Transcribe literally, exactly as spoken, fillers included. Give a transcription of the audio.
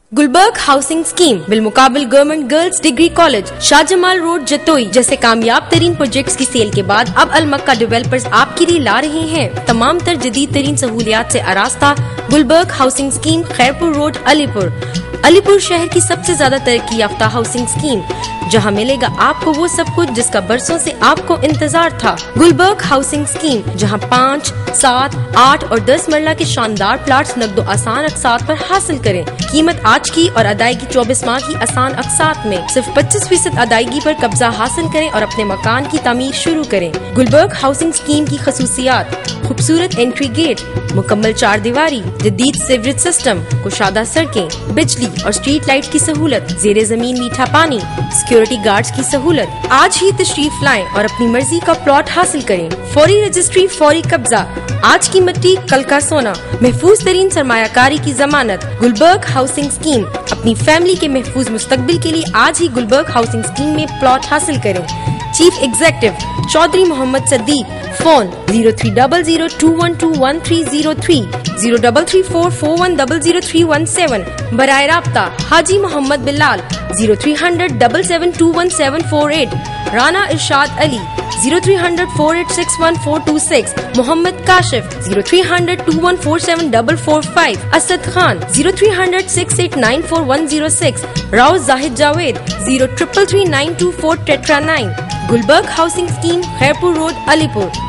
Gulberg housing scheme बिलमुकाबिल government girls degree college, Shahjamal road, Jatoi जैसे कामयाब तरीन प्रोजेक्ट्स की सेल के बाद अब अल मक्का डेवलपर्स आपके लिए ला रहे हैं तमाम तर जदीद तरीन सहूलियात से आरास्ता Gulberg housing scheme, Khairpur road, Alipur. Alipur शहर की सबसे ज्यादा तरक्की याफ्ता हाउसिंग स्कीम, जहां मिलेगा आपको वो सब कुछ जिसका बरसों से आपको इंतजार था। गुलबर्ग हाउसिंग स्कीम, जहां पाँच, सात, आठ और दस मरला के शानदार प्लाट्स नकदो आसान अकसात पर हासिल करें। कीमत आज की और अदायगी चौबीस माह की आसान अकसात में सिर्फ पच्चीस फीसद अदायगी पर कब्जा हासिल करें और अपने मकान की तामीर शुरू करें। गुलबर्ग हाउसिंग स्कीम की खसूसियात: खूबसूरत एंट्री गेट, मुकम्मल चार दीवारी, जदीद सीवरेज सिस्टम, कुशादा सड़कें, बिजली और स्ट्रीट लाइट की सहूलत, जेरे जमीन मीठा पानी, सिक्योरिटी गार्ड्स की सहूलत। आज ही तशरीफ लाएं और अपनी मर्जी का प्लॉट हासिल करें। फौरी रजिस्ट्री, फौरी कब्जा, आज की मिट्टी कल का सोना, महफूज तरीन सरमायाकारी की जमानत। गुलबर्ग हाउसिंग स्कीम, अपनी फैमिली के महफूज मुस्तकबिल के लिए आज ही गुलबर्ग हाउसिंग स्कीम में प्लॉट हासिल करें। Chief executive Chaudhry Muhammad Sadiq, phone zero three double zero two one two one three zero three, zero double three four four one double zero three one seven. बराए राब्ता Haji Muhammad Bilal, zero three hundred double seven two one seven four eight. Rana Irshad Ali, zero three hundred four eight six one four two six. Muhammad Kashif, zero three hundred two one four seven double four five. Asad Khan, zero three hundred six eight nine four one zero six. Rao Zahid Javed, zero triple three nine two four tetra nine. Gulberg housing scheme, Khairpur road, Alipur.